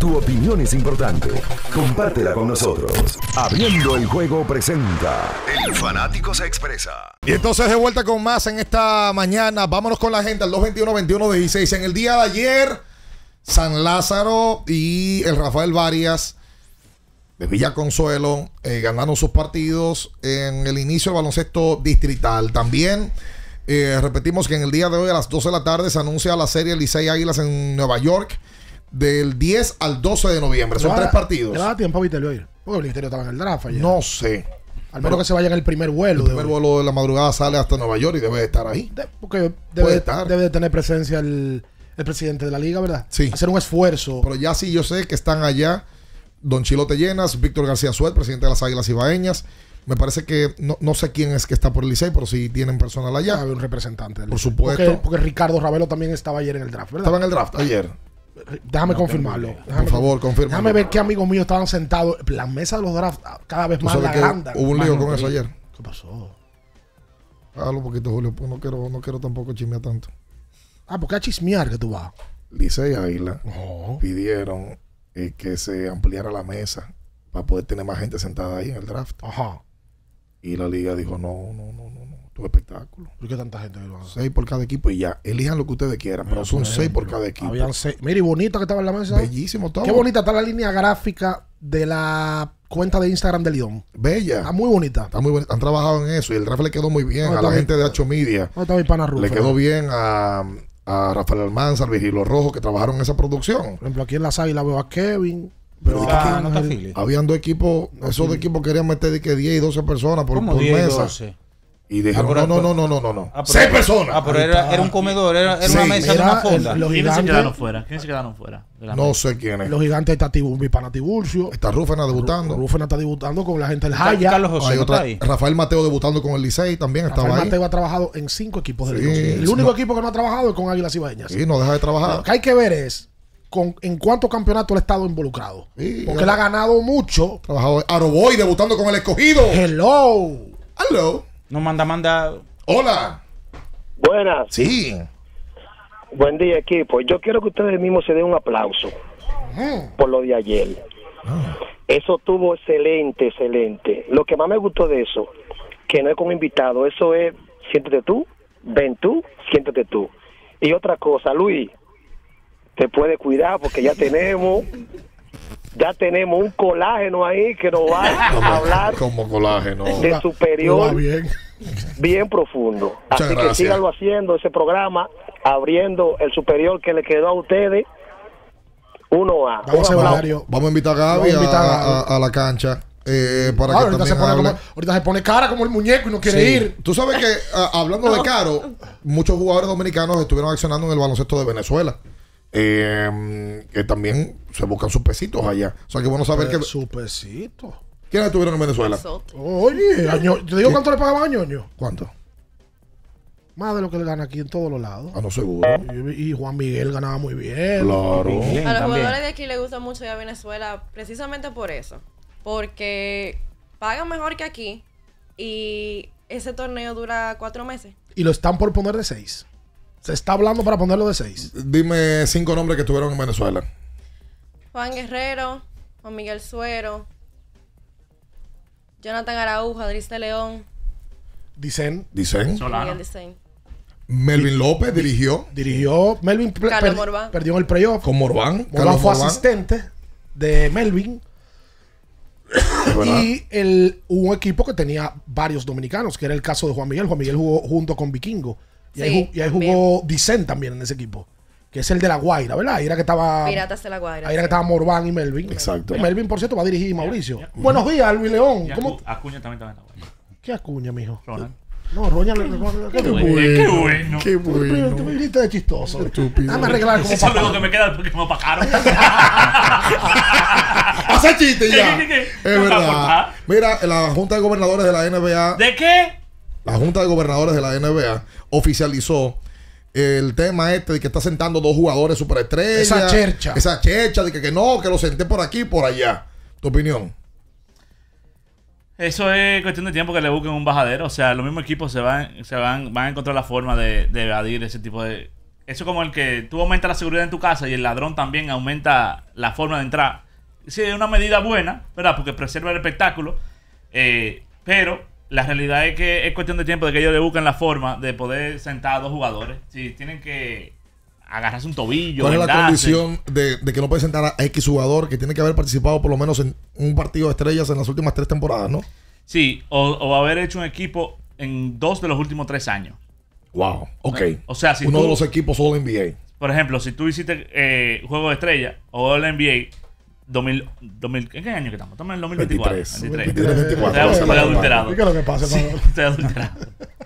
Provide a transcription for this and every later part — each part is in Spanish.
Tu opinión es importante. Compártela con nosotros. Abriendo el juego presenta El Fanático se expresa. Y entonces de vuelta con más en esta mañana. Vámonos con la gente al 221-21-16. En el día de ayer, San Lázaro y el Rafael Varias de Villa Consuelo ganaron sus partidos en el inicio del baloncesto distrital. También repetimos que en el día de hoy a las 12 de la tarde se anuncia la serie Licey Águilas en Nueva York del 10 al 12 de noviembre. Son 3 partidos. ¿Le va a dar tiempo a Vitelio ir? Porque el Vitelio estaba en el draft ayer. No sé. Al menos que se vaya en el primer vuelo. El primer vuelo de la madrugada sale hasta Nueva York y debe de estar ahí. Porque debe de tener presencia el presidente de la liga, ¿verdad? Sí. Hacer un esfuerzo. Pero ya sí yo sé que están allá Don Chilote Llenas, Víctor García Suet, presidente de las Águilas Ibaeñas. Me parece que no sé quién es que está por el Licey, pero sí tienen personal allá. Había un representante del Por Licey. supuesto. Porque Ricardo Ravelo también estaba ayer en el draft, ¿verdad? Estaba en el draft ayer. Déjame confirmarlo. Por favor, confirma. Déjame ver qué amigos míos estaban sentados. La mesa de los drafts cada vez más la agrandan. Hubo un lío con eso ayer. ¿Qué pasó? Hágalo un poquito, Julio, pues no quiero tampoco chismear tanto. Porque a chismear que tú vas. Licey Águila No. pidieron que se ampliara la mesa para poder tener más gente sentada ahí en el draft. Ajá. Y la liga dijo, no, tu espectáculo. ¿Por qué tanta gente? 6 por cada equipo y ya. Elijan lo que ustedes quieran, pero son 6 por cada equipo. Habían 6. Mira, y bonita que estaba en la mesa. Bellísimo todo. Qué bonita está la línea gráfica de la cuenta de Instagram de Lidón. Bella. Está muy bonita. Está muy bonita. Han trabajado en eso y el draft le quedó muy bien No, a la gente de Hacho Media. ¿Dónde está mi pana Rufo? Le quedó bien a Rafael Almanza, al Vigilo Rojo, que trabajaron en esa producción. Por ejemplo, aquí en las Águilas veo a Kevin. Pero no está Philly. habían 2 equipos, esos 2 equipos querían meter de que 10 y 12 personas por mesa. 12? Y dijeron, pero- no. Ah, pero- 6 personas. pero era un comedor, era Sí. una mesa de Mira, una fonda. los ¿Quiénes se gigantes, quedaron fuera? ¿Quiénes se quedaron fuera? De la No mesa? sé quién es. los gigantes está mi pana Tiburcio. Está Rufena debutando. Rufena está debutando con la gente del Y Jaya. Carlos José Hay no otra, está ahí. Rafael Mateo debutando con el Licey también Rafael estaba ahí. Mateo ha trabajado en 5 equipos del Sí, Lidón. El sí, único no. equipo que no ha trabajado es con Águilas Ibaeñas. Sí, no deja de trabajar. Lo que hay que ver es en cuántos campeonatos él ha estado involucrado. Sí, Porque él ha ganado mucho. Trabajado Aroboy debutando con el Escogido. Hello. Hello. No manda. Hola. Buenas, Sí. buen día equipo. Yo quiero que ustedes mismos se den un aplauso por lo de ayer. Eso estuvo excelente. Lo que más me gustó de eso, que no es con invitado, eso es siéntete tú, ven tú, siéntete tú. Y otra cosa, Luis, te puedes cuidar porque ya tenemos un colágeno ahí que nos va a hablar Como colágeno. de Va superior bien. bien profundo. Muchas Así gracias. que síganlo haciendo ese programa, abriendo el superior que le quedó a ustedes. 1A. Vamos a hacer Un aplauso. varios. Vamos a invitar a Gaby Vamos a invitar a Gaby. a la cancha para Ah, que ahorita, se también pone hable. ahorita se pone cara como el muñeco y no quiere Sí. ir. Tú sabes que, hablando de Caro, muchos jugadores dominicanos estuvieron accionando en el baloncesto de Venezuela. Que también se buscan sus pesitos allá. O sea, que bueno saber que... Su pesito. ¿Quiénes estuvieron en Venezuela? Oye, ¿te digo cuánto le pagaban a Ñoño? ¿Cuánto? Más de lo que le gana aquí en todos los lados. Ah, no, seguro. Y Juan Miguel ganaba muy bien. Claro. Bien, A los también. jugadores de aquí les gusta mucho ir a Venezuela precisamente por eso. Porque pagan mejor que aquí y ese torneo dura 4 meses. Y lo están por poner de 6. Se está hablando para ponerlo de 6. Dime 5 nombres que estuvieron en Venezuela. Juan Guerrero, Juan Miguel Suero, Jonathan Araujo, Adris de León, Dicen, Dicen. Solano. Miguel Disein. Melvin López dirigió dirigió Melvin. Carlos Morván. Perdió en el playoff. con Morván. Morván fue asistente de Melvin. ¿verdad? Y hubo un equipo que tenía varios dominicanos, que era el caso de Juan Miguel. Juan Miguel jugó junto con Vikingo. Y ahí, Sí, ahí jugó Dicen también en ese equipo, que es el de La Guaira, ¿verdad? Ahí era que estaba, Piratas de la Guaira. ahí era que estaba Morván y Melvin. Exacto. Melvin, por cierto, va a dirigir Mauricio. Buenos días, Luis León. Y ¿Cómo? Acuña también está bueno. ¿Qué Acuña, mijo? Ronald. No, Roña. Qué Qué bueno. bueno. Qué Tú bueno. me viniste de chistoso. Estúpido. Dame arreglar como Eso es lo papá. que me queda porque me opacaron. Hace chiste ya. ¿Qué? Es No, verdad. papá. Mira, la Junta de Gobernadores de la NBA, ¿De qué? la Junta de Gobernadores de la NBA oficializó el tema de que está sentando 2 jugadores superestrellas. Esa chercha. Esa chercha de que no, que lo senté por aquí y por allá. ¿Tu opinión? Eso es cuestión de tiempo que le busquen un bajadero. O sea, los mismos equipos van a encontrar la forma de evadir ese tipo de eso es como el que tú aumentas la seguridad en tu casa y el ladrón también aumenta la forma de entrar. Sí, es una medida buena, ¿verdad? Porque preserva el espectáculo. Pero la realidad es que es cuestión de tiempo de que ellos le busquen la forma de poder sentar a 2 jugadores. Si tienen que agarrarse un tobillo. ¿Cuál es la vendarse. condición de que no puede sentar a X jugador que tiene que haber participado por lo menos en un partido de estrellas en las últimas 3 temporadas, ¿no? Sí, o haber hecho un equipo en 2 de los últimos 3 años. Wow, ok. O sea, si uno tú- de los equipos All NBA. Por ejemplo, si tú hiciste Juego de Estrella o el NBA 2000, ¿en qué año que estamos? Estamos en el 2024. 23, 24. Estoy adulterado. ¿Y qué es lo que pasa, Sí, Pablo? estoy adulterado.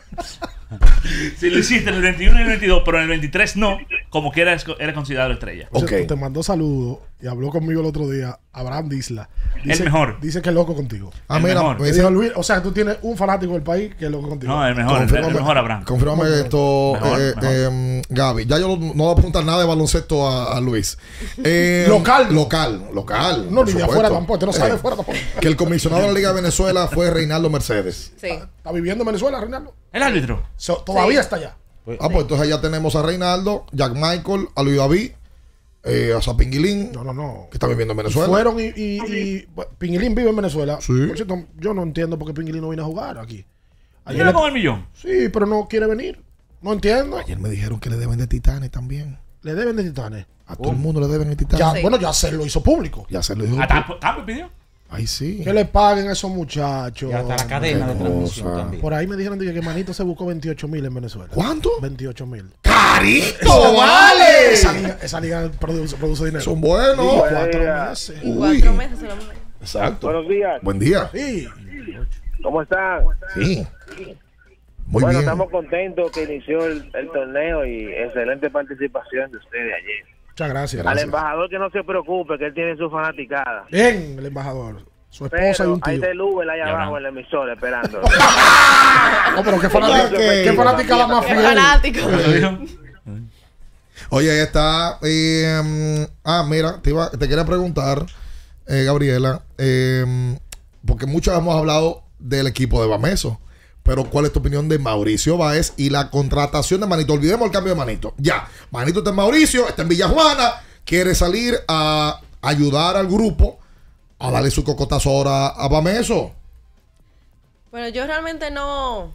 Si lo hiciste en el 21 y el 22, pero en el 23 no, como quiera eres considerado estrella. O sea, Ok. te mandó saludos y habló conmigo el otro día, Abraham Disla. El mejor. Dice que es loco contigo. Ah, El mira, mejor. me Dice, dice, Luis, o sea, tú tienes un fanático del país que es loco contigo. No, el mejor, el mejor Abraham. Confírmame esto, Mejor. Gaby. Ya yo no voy a preguntar nada de baloncesto a Luis. Local. Local. No, por ni de supuesto. afuera tampoco. Usted no sabe de fuera tampoco. Que el comisionado de la Liga de Venezuela fue Reinaldo Mercedes. Sí. ¿Está viviendo en Venezuela, Reinaldo? El árbitro. Todavía Sí. está allá. Ah, pues entonces ya tenemos a Reinaldo, Jack Michael, a Luis David, a Zapinguilín, No. que está viviendo en Venezuela. Fueron y Pinguilín vive en Venezuela. Sí. Por cierto, yo no entiendo por qué Pinguilín no vino a jugar aquí. Ayer Mira le- con el millón. Sí, pero no quiere venir. No entiendo. Ayer me dijeron que le deben de Titanes también. Le deben de Titanes. A todo el mundo le deben de Titanes. Ya, Sí. Bueno, ya se lo hizo público. Ya se lo dijo. Hasta Tampa pidió. Ay, sí. Que le paguen a esos muchachos. Y hasta la cadena de Qué transmisión cosa. también. Por ahí me dijeron que Manito se buscó 28,000 en Venezuela. ¿Cuánto? 28,000. ¡Carito, vale! Esa liga produce dinero. Son buenos. Y 4 meses. Y Uy. 4 meses solamente. Exacto. Buenos días. Buen día. Sí. ¿Cómo están? Sí. Muy Bueno, bien. estamos contentos que inició el torneo y excelente participación de ustedes ayer. Muchas gracias. Al embajador que no se preocupe, que él tiene su fanaticada. Bien, el embajador. Su esposa y Pero un ahí tío. está el Uber allá Ya abajo no. en la emisora esperando. No, pero qué fanática, Ok. qué fanática la más Qué fiel. fanático. ¿Eso dijo? Oye, ahí está. Mira, te quería preguntar, Gabriela, porque muchos hemos hablado del equipo de Bameso, pero ¿cuál es tu opinión de Mauricio Báez y la contratación de Manito? Olvidemos el cambio de Manito. Ya, Manito está en Mauricio, está en Villajuana, quiere salir a ayudar al grupo a darle su cocotazo ahora a Bameso. Bueno, yo realmente no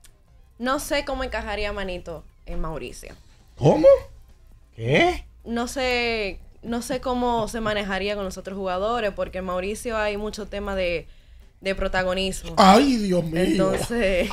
sé cómo encajaría Manito en Mauricio. ¿Cómo? ¿Qué? No sé cómo se manejaría con los otros jugadores, porque en Mauricio hay mucho tema de protagonismo. Ay, Dios mío. Entonces,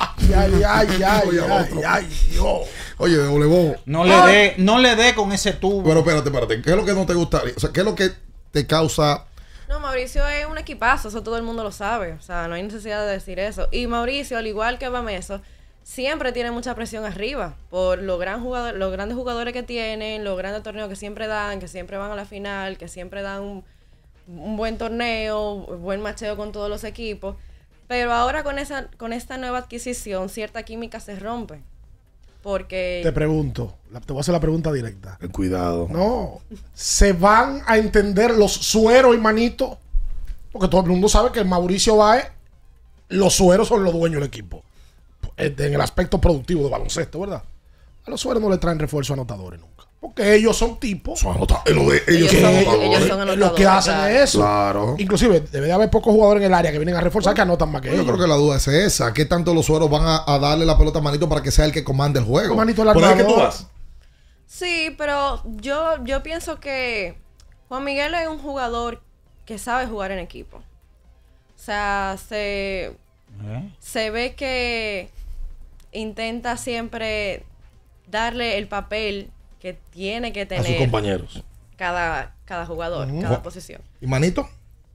Ay, Dios. Oye, de voleibol. No le dé con ese tubo. Pero espérate, ¿qué es lo que no te gustaría? O sea, ¿qué es lo que te causa? no, Mauricio es un equipazo, eso todo el mundo lo sabe. O sea, no hay necesidad de decir eso. Y Mauricio, al igual que Bameso, siempre tiene mucha presión arriba por los grandes jugadores que tienen, los grandes torneos que siempre dan, que siempre van a la final, que siempre dan un buen torneo, buen macheo con todos los equipos. Pero ahora con esta nueva adquisición, cierta química se rompe. Porque Te pregunto, te voy a hacer la pregunta directa. Cuidado. No, ¿se van a entender los sueros y manitos? Porque todo el mundo sabe que Mauricio Báez, los sueros son los dueños del equipo. En el aspecto productivo de baloncesto, ¿verdad? A los sueros no le traen refuerzo anotadores nunca. Porque ellos son tipos ellos que son lo anotadores, que hacen claro. es eso. Claro. Inclusive, debe de haber pocos jugadores en el área que vienen a reforzar que anotan más que Yo ellos. creo que la duda es esa. ¿Qué tanto los sueros van a darle la pelota a Manito para que sea el que comande el juego? Manito el Por ahí que tú armador. vas. Sí, pero yo pienso que Juan Miguel es un jugador que sabe jugar en equipo. O sea, se ve que intenta siempre darle el papel que tiene que A sus tener compañeros. cada jugador, cada posición. ¿Y Manito?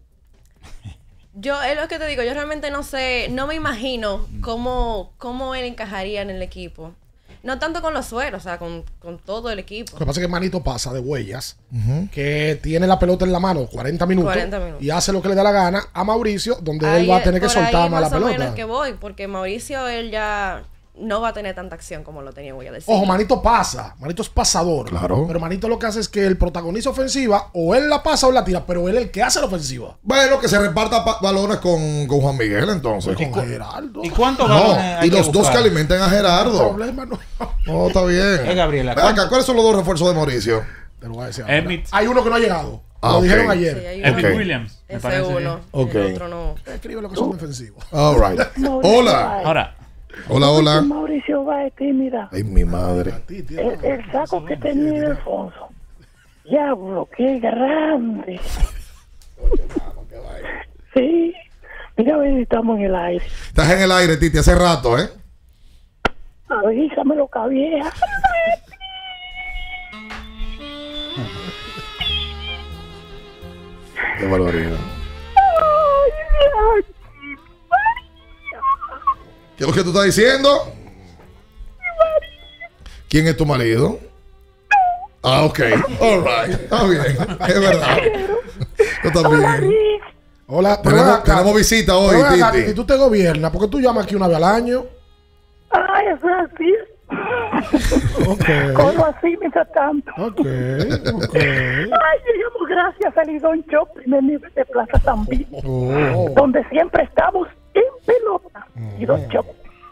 Es lo que te digo, yo realmente no sé, no me imagino cómo él encajaría en el equipo. No tanto con los sueros, o sea, con todo el equipo. Lo que pasa es que Manito pasa de huellas, que tiene la pelota en la mano 40 minutos, 40 minutos. y hace lo que le da la gana a Mauricio, donde Ahí él va a tener que por ahí soltar es más la más o menos pelota. que voy, porque Mauricio, él ya no va a tener tanta acción como lo tenía, voy a decir. Ojo, Manito pasa. Manito es pasador. Claro. Pero Manito lo que hace es que el protagonista ofensiva, o él la pasa o la tira, pero él es el que hace la ofensiva. Bueno, que se reparta balones con Juan Miguel, entonces. Con Gerardo. ¿Y cuántos No, balones hay y los dos que buscar? alimenten a El Gerardo. problema no. No, está bien. Gabriela, Ven acá, ¿cuáles son los dos refuerzos de Mauricio? Te lo voy a decir ahora. Emmett. Hay uno que no ha llegado. Ah, lo ok. dijeron Sí, ayer. hay Epic uno. Williams. Me Ese parece. uno. Ok. El otro no. Escribe lo que son defensivos. All right. Hola. Ahora, Hola. Mauricio Báez, tímida. Ay, mi madre. El saco que tenía Alfonso. Diablo, qué grande. Sí. Mira, a ver, estamos en el aire. Estás en el aire, Titi, hace rato, ¿eh? Avísamelo, cabieja. Qué barbaridad. Ay, ¿Qué es lo que tú estás diciendo? ¿Quién es tu marido? Ah, ok. All right. Está bien. Es verdad. Yo también. Hola, pero ven Tenemos, acá. tenemos visita hoy, Pero ven acá, Titi. Titi, tú te gobiernas, porque tú llamas aquí una vez al año. Ay, eso es así. Ok. Corro así mientras tanto. Ok. Ay, llegamos gracias al Lidón Shop, primer nivel de Plaza San Vito, Oh. donde siempre estamos en pelota. Lidón Shop.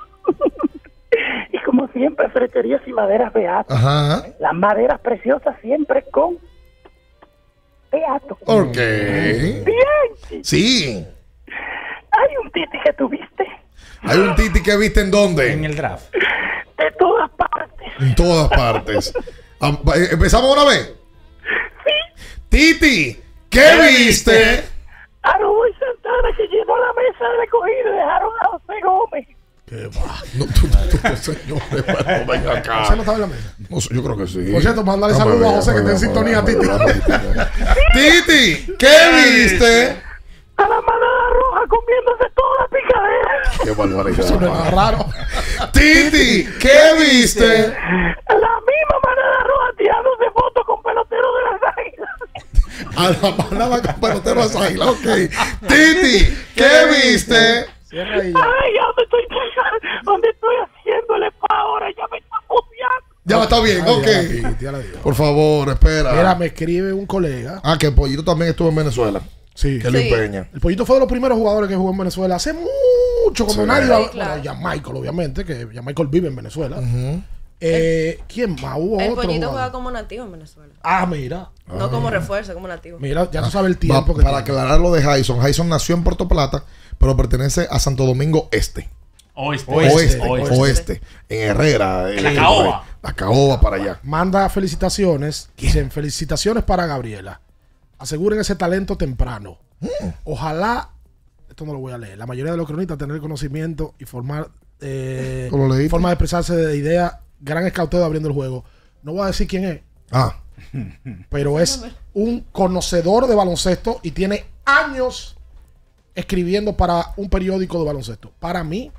Y como siempre, ferreterías y maderas Beato. Ajá. Las maderas preciosas siempre con Beato. Ok. Bien. Sí. Hay un Titi que tuviste Hay un Titi que viste en dónde. En el draft. de todas partes. En todas partes. ¿Empezamos una vez? Sí. Titi, ¿qué viste? A Rubén Santana que llenó la mesa de recogido y dejaron a José Gómez. ¿Qué va? No, tú, señores, bueno, ven José acá. no estaba en la mesa. No sé, yo creo que sí. Por cierto, mándale Dame saludos a ver, José, que está en sintonía, Titi. Titi, ¿qué viste? A la manada roja comiéndose toda la picadera. Qué barbaridad. Eso no es nada raro. Titi, ¿qué viste? La misma manada roja tirándose fotos con peloteros de las águilas. A la manada con pelotero a Águila, ok. Titi, ¿qué viste? Cierra ahí. Ay, ¿dónde estoy haciéndole pa' ahora? Ya me está puteando. Ya está bien, ok. Ya la digo. Por favor, espera. Mira, me escribe un colega. Ah, que el Pollito también estuvo en Venezuela. Sí. Que lo Sí. empeña. El Pollito fue de los primeros jugadores que jugó en Venezuela hace mucho, cuando Sí. nadie Sí, iba. claro. Bueno, ya Michael, obviamente, que ya Michael vive en Venezuela. ¿Quién más? Hubo El otro pollito jugador. juega como nativo en Venezuela. Ah, mira. No como refuerzo, como nativo. Mira, ya tú sabes el tiempo que Para tiene. aclarar lo de Jason. Jason nació en Puerto Plata, pero pertenece a Santo Domingo Este. oeste. Oeste. En Herrera. La Caoba. La Caoba para allá. Manda felicitaciones. Dicen, felicitaciones para Gabriela. Aseguren ese talento temprano. Ojalá, esto no lo voy a leer, la mayoría de los cronistas tener conocimiento y formar ¿Cómo lo leíste? forma de expresarse de idea. Gran escauteo abriendo el juego. No voy a decir quién es, Ah, pero es un conocedor de baloncesto y tiene años escribiendo para un periódico de baloncesto. Para mí,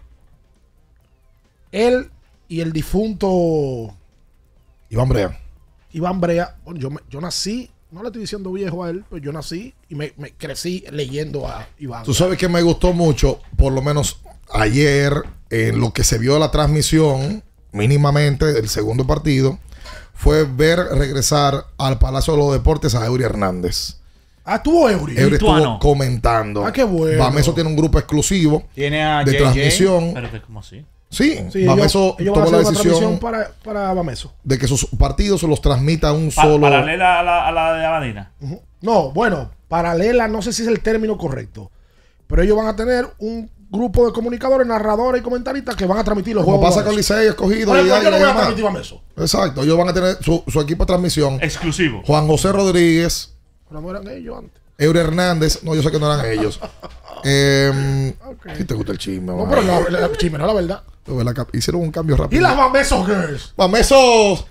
él y el difunto Iván Brea. Iván Brea, bueno, yo nací, no le estoy diciendo viejo a él, pero yo nací y me crecí leyendo a Iván. Tú sabes que me gustó mucho, por lo menos ayer, en lo que se vio de la transmisión, mínimamente, del segundo partido, fue ver regresar al Palacio de los Deportes a Eury Hernández. Ah, tuvo Eury. Eury estuvo Lituano. comentando. Ah, qué bueno. Bameso tiene un grupo exclusivo Tiene a de JJ. transmisión. Pero que como así. Sí, Sí, Bameso ellos van a tomó la hacer una decisión transmisión para Bameso. de que sus partidos se los transmita un solo. Paralela a la de Abadina. Ujú. No, bueno, paralela, no sé si es el término correcto, pero ellos van a tener un grupo de comunicadores, narradores y comentaristas que van a transmitir los Como juegos. pasa con Licey, escogido Oye, y pues yo no voy a demás. transmitir Bameso. Exacto, ellos van a tener su equipo de transmisión. Exclusivo. Juan José Rodríguez, Pero no eran ellos antes. Eury Hernández. No, yo sé que no eran ellos. Si te gusta el chisme, No, man. pero la chisme, no la verdad. Hicieron un cambio Y rápido. las Bameso Girls. Bamesos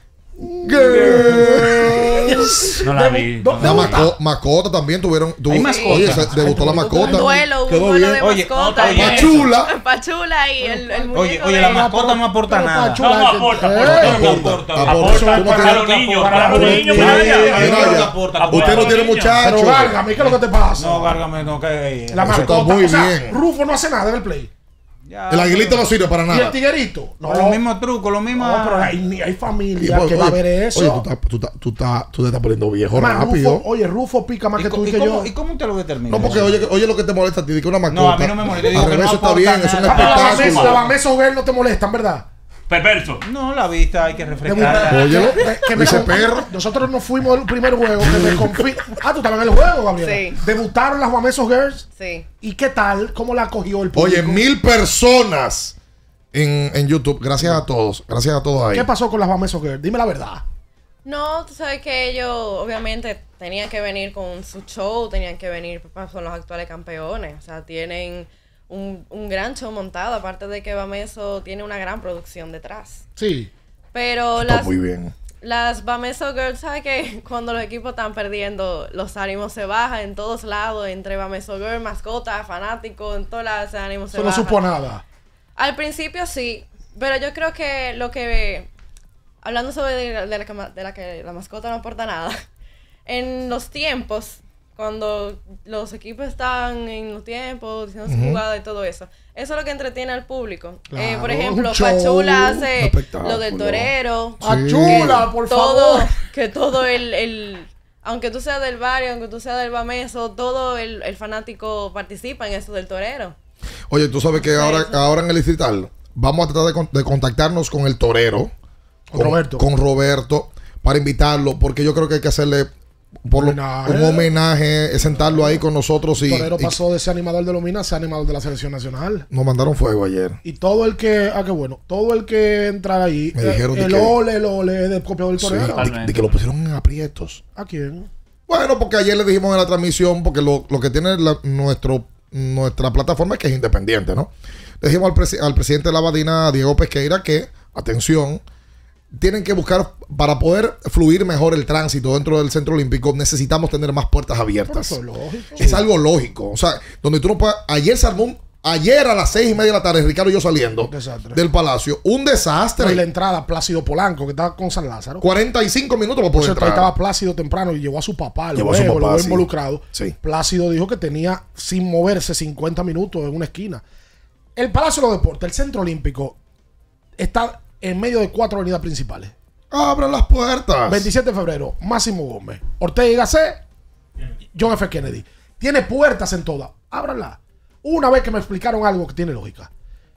Girls. No la vi. ¿Dónde La está? mascota también tuvieron. Hay mascota. Oye, debutó la mascota. Un duelo, un Quedó duelo de bien. Oye, mascota. oye, Pachula. Pachula y el muñeco Oye, de- la mascota no aporta Pero nada. Pachula, No, no aporta, que- aporta, ¡Eh! aporta. Aporta. Tú no Para tienes- los niños, para para los los niños. niños. Mira, Mira, aporta, ya. aporta. Usted no tiene Pero muchachos. válgame, ¿qué es lo que te pasa? No, gárgame, no, que La Eso está mascota, muy o sea, bien. Rufo no hace nada en el play. Ya, El aguilito no sirve para ¿Y nada. el tiguerito? No, los mismos trucos, los mismos. No, pero hay familia Oye, que va a ver eso. Oye, tú te estás poniendo viejo Además, rápido. Rufo pica más que tú y que yo. ¿Y cómo usted lo determina? No, porque oye lo que te molesta a ti, de que una mascota. No, a mí no me molesta, digo Al que revés, no eso está aporta bien, es un nada. espectáculo. La Bameso Girl no te molestan, ¿verdad? Perverso. No, la vista hay que refrescar. Óyelo, Que me dice con- perro. Nosotros nos fuimos al primer juego que me confí. Ah, tú estabas en el juego, Gabriela. Sí. Debutaron las Bameso Girls. Sí. ¿Y qué tal? ¿Cómo la acogió el público? Oye, 1000 personas en YouTube. Gracias a todos. Gracias a todos ahí. ¿Qué pasó con las Bameso Girls? Dime la verdad. No, tú sabes que ellos obviamente tenían que venir con su show, tenían que venir, son los actuales campeones. O sea, tienen un gran show montado, aparte de que Bameso tiene una gran producción detrás. Sí. Pero Está muy bien. las Bameso Girls, ¿sabes que cuando los equipos están perdiendo, los ánimos se bajan en todos lados, entre Bameso Girls, mascotas, fanáticos, en todos lados ese ánimo se Eso no baja. supo nada. Al principio sí, pero yo creo que lo que... Hablando sobre de la que la mascota no aporta nada, en los tiempos, cuando los equipos están en los tiempos, diciendo su jugada y todo eso, eso es lo que entretiene al público. Claro, por ejemplo, un show, Pachula un hace espectáculo. lo del torero. ¡Achula, por todo, favor! que todo aunque tú seas del barrio, aunque tú seas del Bameso, todo el fanático participa en eso del torero. Oye, tú sabes que ahora en el distrital vamos a tratar de contactarnos con el torero. Con Roberto. Para invitarlo. Porque yo creo que hay que hacerle un homenaje. Sentarlo ahí con nosotros. El torero pasó de ser animador de Lomina a ser animador de la selección nacional. Nos mandaron fuego ayer. Y todo el que... Ah, qué bueno. Todo el que entra ahí... Me dijeron el ole del copiador del torero. De que lo pusieron en aprietos. ¿A quién? Bueno, porque ayer le dijimos en la transmisión, porque lo que tiene nuestra plataforma es que es independiente, ¿no? Le dijimos al presidente de la Badina, Diego Pesqueira, que, atención, tienen que buscar, para poder fluir mejor el tránsito dentro del Centro Olímpico, necesitamos tener más puertas abiertas. Eso es lógico. Es algo lógico. O sea, donde tú no puedes... Ayer a las 6:30 de la tarde, Ricardo y yo saliendo del Palacio, un desastre. Y la entrada, Plácido Polanco, que estaba con San Lázaro. 45 minutos para Por poder cierto, entrar. ahí estaba Plácido temprano y llevó a su papá, lo Llevó a su papá, veo sí. involucrado. Sí. Plácido dijo que tenía sin moverse 50 minutos en una esquina. El Palacio de los Deportes, el Centro Olímpico, está en medio de 4 avenidas principales. Abran las puertas. 27 de febrero, Máximo Gómez, Ortega y Gasset, John F. Kennedy. Tiene puertas en todas. Ábranlas. Una vez que me explicaron algo que tiene lógica.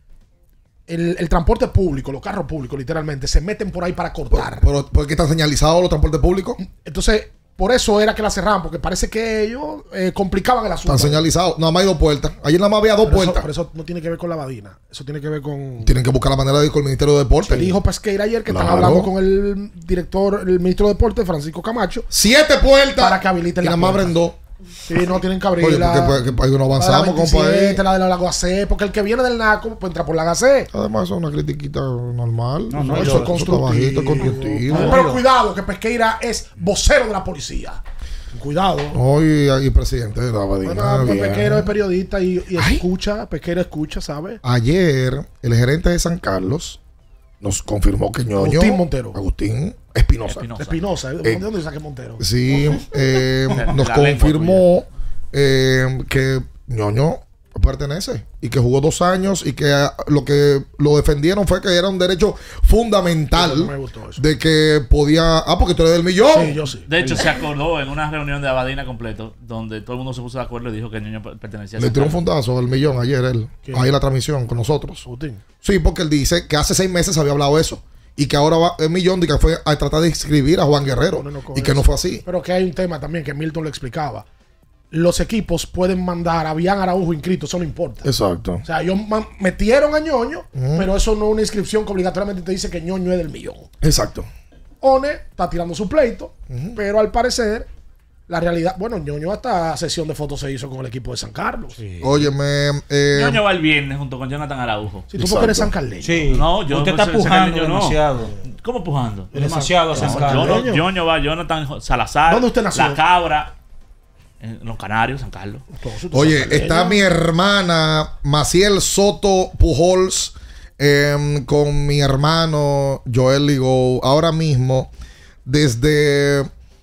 El transporte público, los carros públicos, literalmente, se meten por ahí para cortar. Pero ¿por qué están señalizados los transportes públicos? Entonces, por eso era que la cerraban, porque parece que ellos complicaban el asunto. Están señalizados. Nada más hay 2 puertas. Ayer nada más había 2 puertas. Pero eso no tiene que ver con la Badina. Eso tiene que ver con... Tienen que buscar la manera de ir con el Ministerio de Deportes. Dijo Pesqueira ayer que Claro. están hablando con el director, el ministro de Deportes, Francisco Camacho. 7 puertas. Para que habiliten y nada las más puertas. abren 2. Sí, no tienen que Oye, abrirla. porque no avanzamos, la 27, compadre. la de la Gacé, porque el que viene del NACO pues entra por la Gacé. Además, eso es una critiquita normal. No, eso eso es está constructivo. bajito, constructivo. Pero cuidado, que Pesqueira es vocero de la policía. Cuidado. Hoy presidente de la Badina. Bueno, pues bien. Pesqueira es periodista y escucha, Pesqueira escucha, ¿sabes? Ayer, el gerente de San Carlos nos confirmó que Ñoño... Agustín Montero. Agustín Espinosa. Espinosa, ¿de dónde saqué Montero? Sí, nos La lengua confirmó que Ñoño pertenece y que jugó 2 años y que lo defendieron fue que era un derecho fundamental No me gustó eso. de que podía... porque tú eres del millón. Sí, yo sí. De hecho, se acordó en una reunión de Abadina completo, donde todo el mundo se puso de acuerdo y dijo que el niño pertenecía a Le San tiró un Carlos. fundazo al millón ayer él. ¿Quién? Ahí en la transmisión con nosotros. Agustín. Sí, porque él dice que hace 6 meses había hablado eso. Y que ahora va el millón de que fue a tratar de inscribir a Juan Guerrero. Con Y que eso. no fue así. Pero que hay un tema también que Milton lo explicaba. Los equipos pueden mandar a Bian Araujo inscrito, eso no importa. Exacto. O sea, ellos metieron a Ñoño, pero eso no es una inscripción que obligatoriamente te dice que Ñoño es del millón. Exacto. One está tirando su pleito, pero al parecer, la realidad, bueno, Ñoño hasta sesión de fotos se hizo con el equipo de San Carlos. Óyeme. Ñoño va el viernes junto con Jonathan Araujo. Si tú porque eres sancarleño. Sí, No, yo usted no está soy pujando yo no. demasiado. ¿Cómo pujando? Demasiado a San Carlos. Ñoño va, Jonathan Salazar. ¿Dónde usted nació? La Cabra. En Los Canarios, San Carlos. Entonces, tú Oye, sancarleño. está mi hermana Maciel Soto Pujols con mi hermano Joel Ligo ahora mismo desde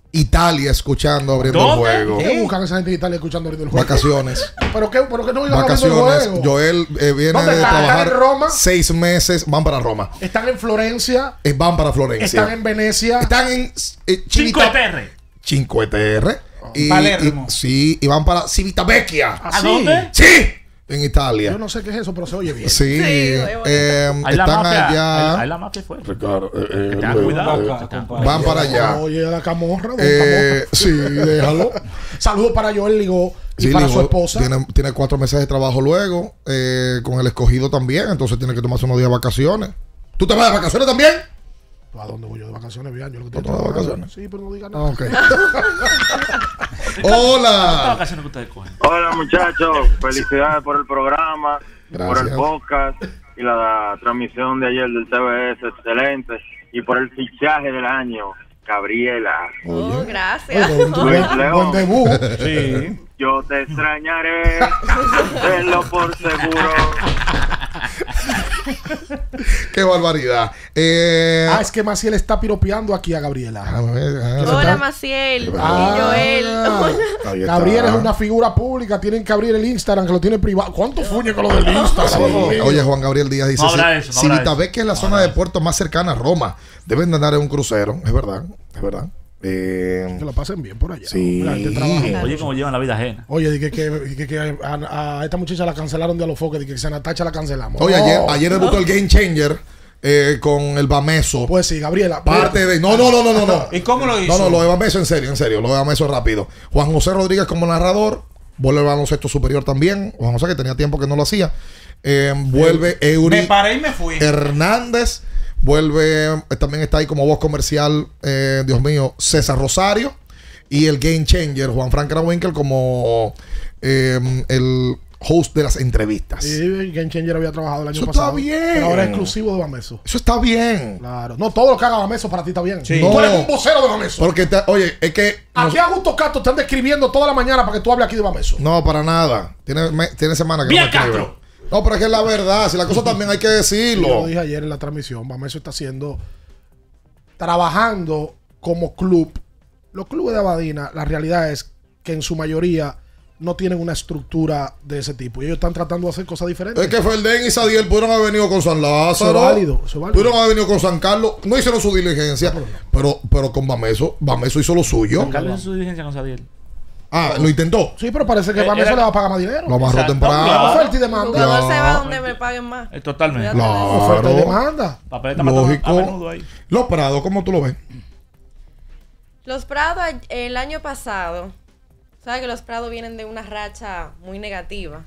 Italia escuchando, abriendo ¿Dónde? el juego. ¿Qué buscan esa gente en Italia escuchando ahorita el juego? Vacaciones. ¿Pero qué no iban abriendo el Vacaciones. juego? Joel viene ¿Dónde de están? trabajar ¿Están en Roma? 6 meses. Van para Roma. Están en Florencia. Van para Florencia. Están en Venecia. Están en Cinco TR. Cinque Terre. Palermo. Sí, y van para Civitavecchia. ¿Ah, ¿A dónde? Sí, en Italia. Yo no sé qué es eso, pero se oye bien. Sí, Ahí la están mafia. allá. Ahí la mafia fue. Ricardo, Ten cuidado. van para allá. Oye, la camorra. Camorra. Sí, déjalo. Saludos para Joel Ligó y Sí, para Ligo su esposa. Tiene 4 meses de trabajo luego, con el escogido también, entonces tiene que tomarse unos días de vacaciones. ¿Tú te vas de vacaciones también? ¿A dónde voy yo de vacaciones, bien? Yo lo que ¿Tú te vas de vacaciones? Sí, pero no diga Ah, nada. ok. ¿Cuántas Hola. vacaciones que ustedes cogen? Hola muchachos, felicidades por el programa, por Gracias. el podcast y la transmisión de ayer del TBS, excelente, y por el fichaje del año, Gabriela. Oh, gracias. Buen debut. Sí. Yo te extrañaré, tenlo por seguro. Qué barbaridad. Es que Maciel está piropeando aquí a Gabriela. Hola, Maciel. Ah, Y Joel. Ahí está. Gabriela es una figura pública, tienen que abrir el Instagram, que lo tiene privado. ¿Cuánto fuñe con lo del Instagram? Sí. Oye, Juan Gabriel Díaz dice: No habrá eso, no habrá Civitavecchia es la zona de puerto más cercana a Roma. Deben de andar en un crucero. Es verdad, es verdad. Que lo pasen bien por allá. Sí. La gente trabaja. Oye, cómo llevan la vida ajena. Oye, dije que a esta muchacha la cancelaron de Alofoque, dije que a Natacha la cancelamos. Oye, No. ayer debutó el Game Changer con el Bameso. Pues sí, Gabriela. Parte de. No. ¿Y cómo lo hizo? No, lo de Bameso en serio, lo de Bameso rápido. Juan José Rodríguez como narrador, vuelve al baloncesto superior también. Juan José, que tenía tiempo que no lo hacía. Vuelve Me Eury paré y me fui. Hernández. Vuelve, también está ahí como voz comercial, Dios mío, César Rosario. Y el Game Changer, Juan Frank Krawinkel, como el host de las entrevistas. Sí, Game Changer había trabajado el año Eso pasado. está bien. Pero ahora es exclusivo de Bameso. Eso está bien. Claro. No, todo lo que haga Bameso para ti está bien. Sí. Tú No. eres un vocero de Bameso. Porque, oye, es que. Aquí a Augusto Cato te están describiendo toda la mañana para que tú hables aquí de Bameso. No, para nada. Tiene semana que Bien, no me escribe. Castro. No, pero es que es la verdad. Si la cosa también hay que Yo decirlo. lo dije ayer en la transmisión. Bameso está trabajando como club. Los clubes de Abadina, la realidad es que en su mayoría no tienen una estructura de ese tipo. Y ellos están tratando de hacer cosas diferentes. Es que Ferden y Sadiel pudieron haber venido con San Lázaro. Eso es válido, eso es válido. Pudieron haber venido con San Carlos. No hicieron su diligencia. Pero con Bameso hizo lo suyo. Carlos hizo su diligencia con Sadiel. Lo intentó. Sí, pero parece que Bameso era- le va a pagar más dinero. Lo amarró Exacto. temprano. Claro. Oferta y El demanda. jugador se va Claro. donde me paguen más. Totalmente. Claro. Oferta y demanda. Papeleta matando a Lógico. menudo ahí. Los Prados, ¿cómo tú lo ves? Los Prados el año pasado, ¿sabes que los Prados vienen de una racha muy negativa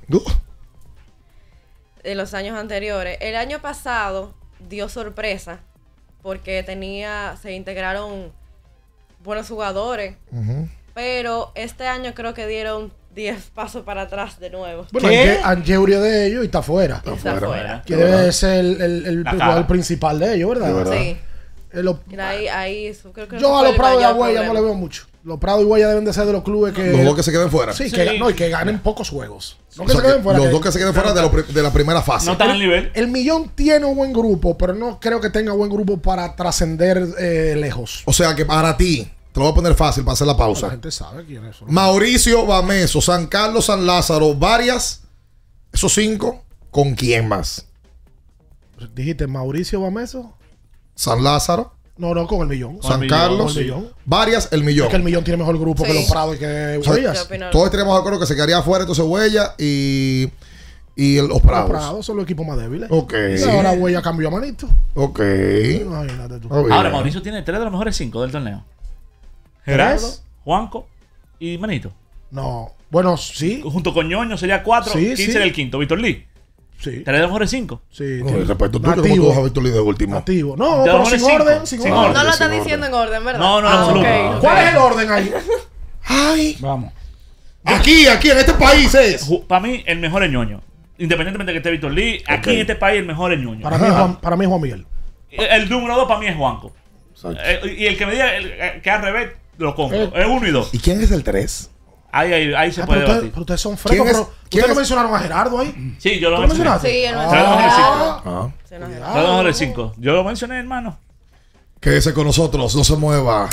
de los años anteriores? El año pasado dio sorpresa porque se integraron buenos jugadores, pero este año creo que dieron 10 pasos para atrás de nuevo. Bueno, ¿Qué? Angeuri de ellos y está fuera. Está afuera. Que debe ser el La jugador cara. principal de ellos, ¿verdad? Sí. Lo- Mira, ahí eso creo que yo a fue los el Prados y a mayor Huella no problema. le veo mucho. Los Prados y Huella deben de ser de los clubes que... Los dos que se queden fuera. Sí, Sí. y que ganen pocos juegos. No O que sea, se queden fuera. los que- dos que se queden fuera de la primera fase. No están al nivel. El Millón tiene un buen grupo, pero no creo que tenga buen grupo para trascender lejos. O sea que para ti, te lo voy a poner fácil para hacer la La pausa. gente sabe quién es. Mauricio Bameso, San Carlos, San Lázaro, varias. Esos 5, ¿con quién más? Dijiste Mauricio Bameso. San Lázaro, No, con el Millón. San Millón, Carlos, con el Millón. varias, el Millón. Es que el Millón tiene mejor grupo que Sí. los Prados y que O sea, Huellas. Yo opino- todos estaríamos de acuerdo que se quedaría afuera entonces Huella y los Los Prados. Prados son los equipos más débiles. Ok. Y ahora Huella cambió a Manito. Ok. Imagínate tú. Está bien. Ahora Mauricio tiene 3 de los mejores 5 del torneo. Gerardo, ¿Tres? Juanco y Manito. No. Bueno, sí. Junto con Ñoño sería 4, Sí, 15 sí. del quinto. Víctor Lee, Sí. 3 de los mejores 5. Sí. No, y respecto tú, que como Nativo. tú vas a Víctor Lee de último. Nativo. No, Ya pero vamos sin en cinco. orden. Sin Sin orden. orden. No lo está sin diciendo en orden, ¿verdad? No, no, en absoluto. ok. ¿Cuál es el orden ahí? Ay. Vamos. Aquí, en este país es. Para mí, el mejor es Ñoño. Independientemente de que esté Víctor Lee, aquí en este país el mejor es Ñoño. Para mí es Juan Miguel. El número 2 para mí es Juanco. Exacto. Y el que me diga que al revés, lo compro. Es 1 y 2. ¿Y quién es el 3? Ahí se puede Pero debatir. ustedes son ¿Quién frescos. es- Pero quién ustedes no es? mencionaron a Gerardo ahí. Sí, yo lo ¿Tú lo mencioné. mencionaste? Sí, él Tres de los mejores 5. Ah. Se nos- 3 de los mejores 5. Yo lo mencioné, hermano. Quédese con nosotros, no se mueva.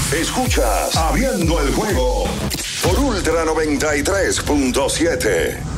Escuchas Abriendo el Juego por Ultra 93.7.